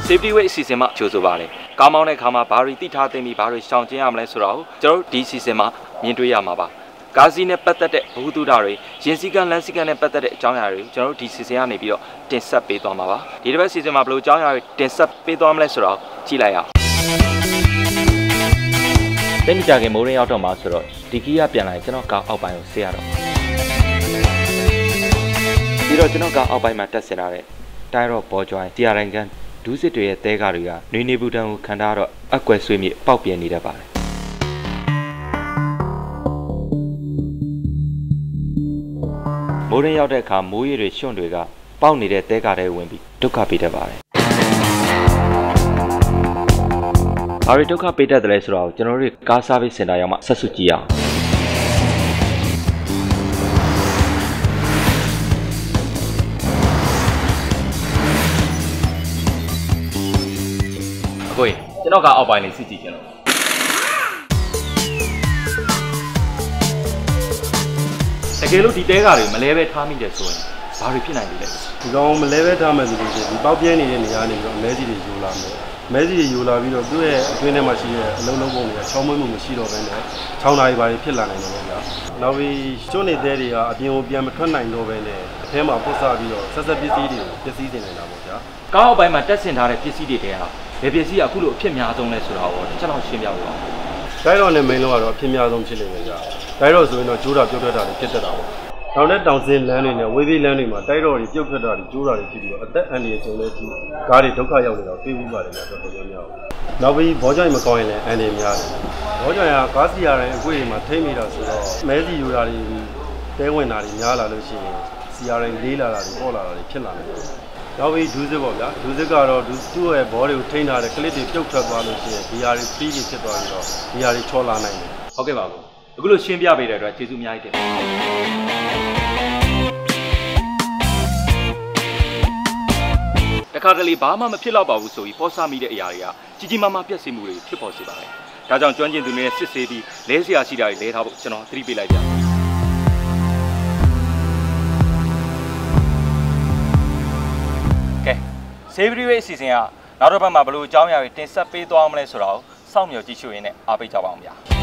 safety way အစီအစဉ်မှာကြိုဆိုပါလေကားမောင်းတဲ့အခါမှာဘာတွေတိထားသိပြီးဘာတွေရှောင်ကျဉ်ရမလဲဆိုတော့ကျွန်တော်တို့ဒီအစီအစဉ်မှာမြင်တွေ့ရမှာပါကားစီးနဲ့ပတ်သက်တဲ့ဘဝတုဒ္ဒတွေရင်စည်းကမ်းလမ်းစည်းကမ်းနဲ့ပတ်သက်တဲ့အကြောင်းအရာတွေကျွန်တော်တို့ဒီအစီအစဉ်ကနေပြီးတော့တင်ဆက်ပေးသွားမှာပါဒီတစ်ပတ်အစီအစဉ်မှာဘယ်လိုအကြောင်းအရာတွေတင်ဆက်ပေးသွားမလဲဆိုတော့ကြည့်လိုက်အောင်တိတ်မကြခင်မိုးရင်းရောက်တော့မှာဆိုတော့ဒီကီးကပြန်လာရင်ကျွန်တော်ကားအောက်ပိုင်းကိုဆေးရတော့ပြီးတော့ကျွန်တော်ကားအောက်ပိုင်းမှာတက်ဆင်လာတဲ့တိုင်းတော့ဘောကျွိုင်းတီယာရိုင်ကန်ဒူးစစ်တွေရဲ့တဲကားတွေကနွေနေဘူးတန်းကိုခံထားတော့အကွယ်ဆွေးမြေပေါက်ပြင်းနေတတ်ပါတယ်မိုးရင်းရောက်တဲ့အခါမိုးရေတွေရွှွန့်တွေကပေါက်နေတဲ့တဲကားတွေဝင်ပြီးဒုက္ခပေးတတ်ပါတယ်ဘာတွေဒုက္ခပေးတတ်တယ်လဲဆိုတော့ကျွန်တော်တို့ကားဆားဗစ်စင်တာရောက်မှဆက်စုကြည့်အောင်ကိုကျွန်တော်ကအောက်ပိုင်းလေးစစ်ကြည့်ကြတော့တကယ်လို့ဒီတဲကားတွေမလဲပဲထားမိတယ်ဆိုရင်ဘာတွေဖြစ်နိုင်လဲဒီကောင်မလဲပဲထားမယ်ဆိုလို့ရှိရင်ဒီပေါက်ပြဲနေတဲ့နေရာနေပြီးတော့မဲစီတွေယူလာမယ်မဲစီတွေယူလာပြီးတော့သူ့ရဲ့အတွင်းထဲမှာရှိတဲ့အလုံးလုံးပုံတွေကချောင်းမွေးမှုမရှိတော့ဘဲနဲ့ချောင်းသားတွေဘာတွေဖြစ်လာနိုင်တယ်ဗျာနောက်ပြီးကျွန်းနေတဲ့တွေကအပြင်ကိုပြန်မထွက်နိုင်တော့ဘဲနဲ့အထဲမှာပုတ်ဆပြီးတော့ဆက်ဆက်ပစ္စည်းတွေကိုပစ္စည်းတင်နေတာပေါ့ဗျာကားအောက်ပိုင်းမှာတက်ဆင်ထားတဲ့ပစ္စည်းတွေတဲဟာဘယ်ပစ္စည်းကအခုလိုအဖြစ်များဆုံးလဲဆိုတာကိုကျွန်တော်ရှင်းပြပါဦးတိုင်းတော့နဲ့မိန်လုံးကတော့အဖြစ်များဆုံးဖြစ်နေတယ်ဗျာတိုင်းတော့ဆိုရင်တော့ကျိုးတာပြုတ်ထွက်တာတွေဖြစ်တတ်တာပေါ့နောက်နဲ့တောင်စင်းလမ်းတွေနဲ့ဝေးသေးလမ်းတွေမှာတိုက်တော်တွေပြုတ်ထွက်တာတွေကျိုးတာတွေဖြစ်ပြီးတော့အသက်အန္တရာယ်ကျုံတဲ့အထိကားတွေဒုက္ခရောက်နေတာတွေ့ဘူးပါတယ်များတော်တော်များများနောက်ပြီးဘောကြိုင်မကောင်းရင်လည်းအန္တရာယ်များတယ်ဘောကြိုင်ကကားစီရတိုင်းအကွေ့တွေမှာထိမ့်နေတာဆိုတော့မဲစီယူတာတွေတဲဝင်တာတွေများလာလို့ရှိရင်စီရတိုင်းလေးလာတာတွေပေါ်လာတာတွေဖြစ်လာတယ်နောက်ပြီးဒူးစစ်ပေါ့ဗျာဒူးစစ်ကတော့သူ့ရဲ့ဘောတွေကိုထိန်းထားတဲ့ကလစ်တွေပြုတ်ထွက်သွားလို့ရှိရင်ဒီဟာတွေပြီးပြီးဖြစ်သွားပြီးတော့ဒီဟာတွေချောလာနိုင်တယ်ဟုတ်ကဲ့ပါဘူးအခုလိုရှင်းပြပေးတဲ့အတွက်ကျေးဇူးအများကြီးတင်ပါတယ်တခါတလေဘာမှမဖြစ်တော့ပါဘူးဆိုပြီးပေါ်ဆမိတဲ့အရာတွေကကြီးကြီးမားမားပြည့်စုံမှုတွေဖြစ်ပေါ်စေပါတယ်ဒါကြောင့်ကျွမ်းကျင်သူတွေနဲ့စစ်ဆေးပြီးလဲစရာရှိတာတွေလဲထားဖို့ကျွန်တော်သတိပေးလိုက်ကြSavory Way အစီအစဉ်ကနောက်တစ်ပတ်မှာဘယ်လိုအကြောင်းအရာတွေတင်ဆက်ပေးသွားမလဲဆိုတာကိုစောင့်မျှော်ကြည့်ရှုရင်းနဲ့အားပေးကြပါအောင်ဗျာ